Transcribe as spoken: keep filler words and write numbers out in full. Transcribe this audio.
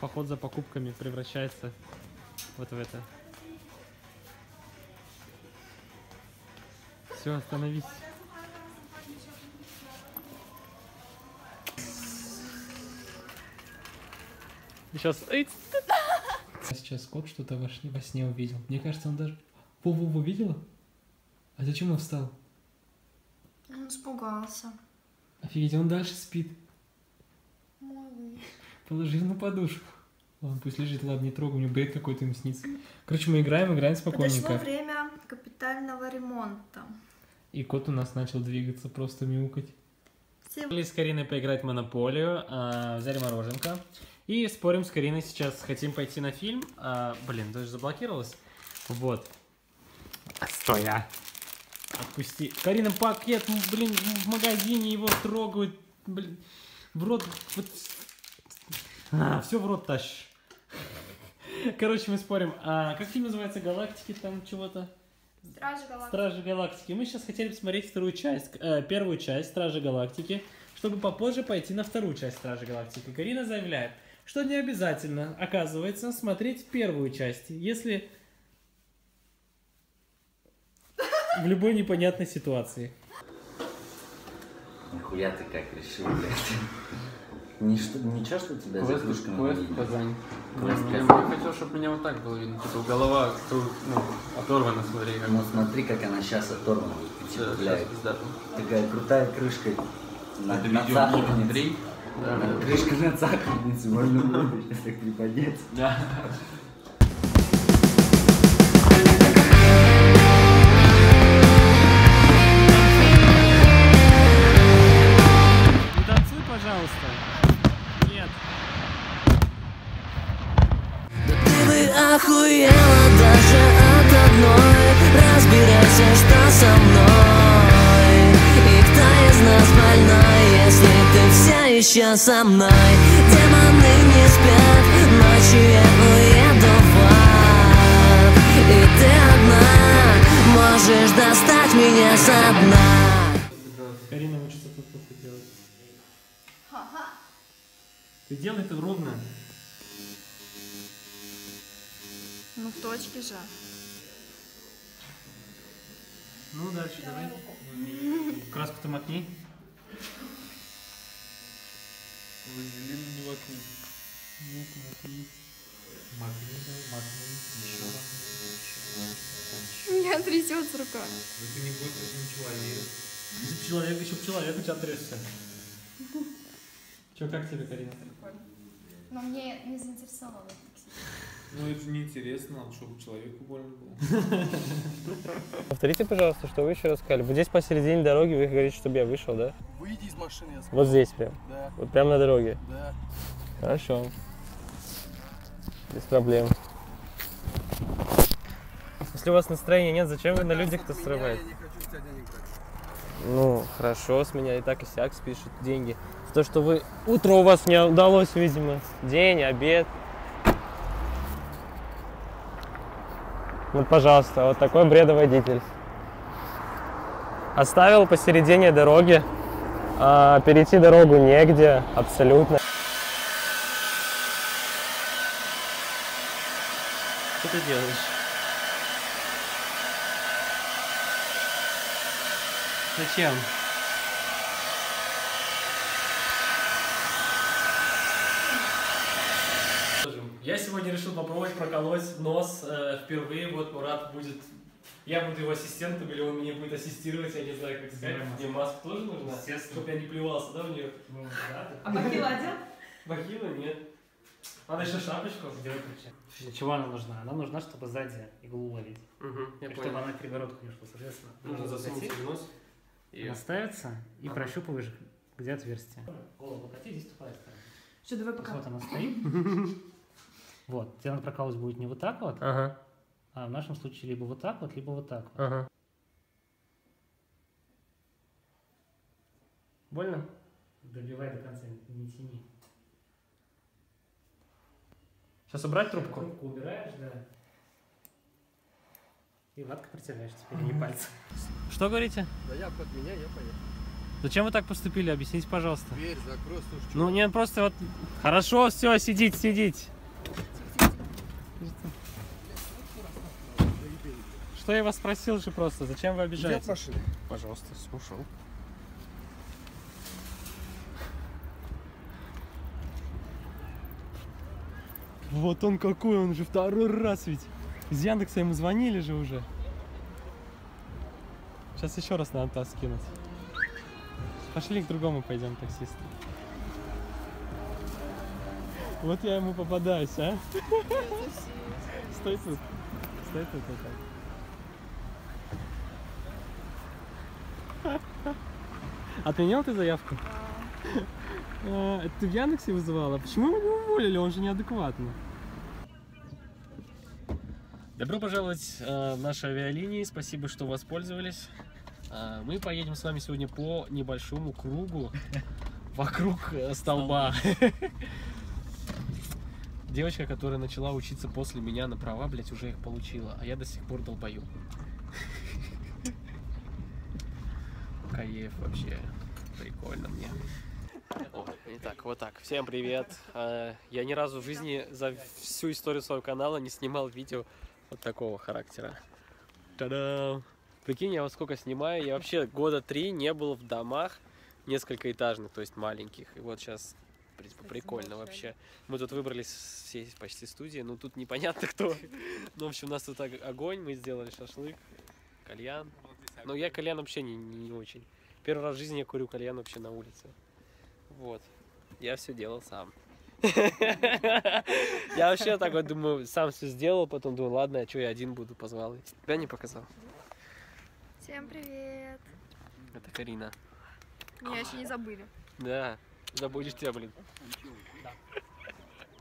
поход за покупками превращается вот в это. Все, остановись. Сейчас... Сейчас кот что-то во сне увидел. Мне кажется, он даже... Вову видела? А зачем он встал? Он испугался. Офигеть, он дальше спит. Малыш. Положи на подушку. Ладно, пусть лежит, ладно, не трогай, у него бред какой-то ему снится. Короче, мы играем, играем спокойненько. Подошло время капитального ремонта. И кот у нас начал двигаться, просто мяукать. Все... Мы с Кариной поиграть в Монополию, а, взяли мороженка. И спорим с Кариной сейчас, хотим пойти на фильм. А, блин, даже заблокировалось. Вот. Стой, а. Отпусти. Карина, пакет, блин, в магазине его трогают. Блин, в рот... Вот... А, все в рот тащишь. Короче, мы спорим. А как фильм называется? Галактики там чего-то? Стражи Галактики. Стражи Галактики. Мы сейчас хотели посмотреть вторую часть, э, первую часть Стражи Галактики, чтобы попозже пойти на вторую часть Стражи Галактики. Карина заявляет, что не обязательно, оказывается, смотреть первую часть, если в любой непонятной ситуации. Нихуя ты как решил, блядь. Ничто, ничего, что тебя за кружками Квест видели? в Казань. Квест в Я Казань. бы хотел, чтобы меня вот так было видно. Типа голова ну, оторвана, смотри. Как Ну будто. смотри, как она сейчас оторвана. Типа, Да, блядь, сейчас пиздато. такая крутая крышка на, Это на видео сахарнице. Андрей. Да, На- Крышка на сахарнице, можно было сейчас так приподнять. да. Не танцуй, пожалуйста. Нет. Ты бы охуела даже от одной. Разбирайся, что со мной. И кто из нас больной, если ты все еще со мной? Демоны не спят, ночью я уеду в ад. И ты одна можешь достать меня со дна. Карина учится тут плохо делать. Ты делай это ровно. Ну, в точке же. Ну, дальше давай. Краску-то макни. Вазелин не вокруг. Нет, макни. Макни, макни, еще. У меня трясется рука. Да ты не будешь этим человек. Если человек, еще человек у тебя трясся. Че, как тебе, Карина? Но мне не заинтересовало. Ну это же неинтересно, чтобы человеку больно было. Повторите, пожалуйста, что вы еще раз сказали. Вот здесь посередине дороги вы говорите, чтобы я вышел, да? Выйди из машины, я сказал. Вот здесь прям? Да, Вот прямо на дороге? да. Хорошо. Без проблем. Если у вас настроения нет, зачем вы на людях-то срываете? Я не хочу с тебя денег брать. Ну, хорошо, с меня и так и сяк спишут деньги. То, что вы... Утро у вас не удалось, видимо. День, обед. Вот, пожалуйста, вот такой бредоводитель. Оставил посередине дороги. А, перейти дорогу негде, абсолютно. Что ты делаешь? Зачем? Я сегодня решил попробовать проколоть нос э, впервые. Вот Мурат будет... Я буду его ассистентом, или он мне будет ассистировать, я не знаю, как сказать. Мне маска тоже нужна? Чтобы я не плевался, да, в нее? Ну, да. А бахила одел? Бахила нет. Надо еще шапочку сделать. Для чего она нужна? Она нужна, чтобы сзади иглу ловить. Угу, я И понял. чтобы она к перегородку не шла, соответственно. Нужно засунуть в нос. И... Она ставится и Ага. прощупываешь, где отверстие. Голову покати, здесь тупая ставится. Что, давай пока. Вот она стоит. Вот, тебе надо прокалывать будет не вот так вот, Ага, а в нашем случае либо вот так вот, либо вот так вот. ага. Больно? Добивай до конца, не тяни. Сейчас убрать трубку? Трубку убираешь, да. И ваткой протираешь теперь, не пальцем. Что говорите? Заявку от меня, я поехал. Зачем вы так поступили? Объясните, пожалуйста. Дверь закрой, слушай. Ну, не, просто вот... Хорошо, все, сидите, сидите. Что я вас спросил же просто, зачем вы Иди от обижаете? машины. Пожалуйста, ушел. Вот он какой, он же второй раз ведь. Из Яндекса ему звонили же уже. Сейчас еще раз надо таз скинуть. Пошли к другому пойдем, таксисту. Вот я ему попадаюсь, а? Стой тут. Стой тут вот так. Отменил ты заявку? А, это ты в Яндексе вызывала? Почему его не уволили? Он же неадекватный. Добро пожаловать э, в наши авиалинии. Спасибо, что воспользовались. Э, мы поедем с вами сегодня по небольшому кругу вокруг э, столба. Девочка, которая начала учиться после меня на права, блять, уже их получила, а я до сих пор долбою. Кайф вообще. Прикольно мне. Итак, вот так. Всем привет. Я ни разу в жизни за всю историю своего канала не снимал видео вот такого характера. Та-дам! Прикинь, я вот сколько снимаю, я вообще года три не был в домах несколькоэтажных, то есть маленьких. И вот сейчас, в принципе, прикольно вообще. Мы тут выбрались всей почти студии, но тут непонятно кто. Ну, в общем, у нас тут огонь, мы сделали шашлык, кальян. Но я кальян вообще не, не очень. Первый раз в жизни я курю кальян вообще на улице. Вот. Я все делал сам. Я вообще так вот думаю, сам все сделал, потом думаю, ладно, а что я один буду, позвал. Тебя не показал. Всем привет. Это Карина. Меня еще не забыли. Да, забудешь тебя, блин.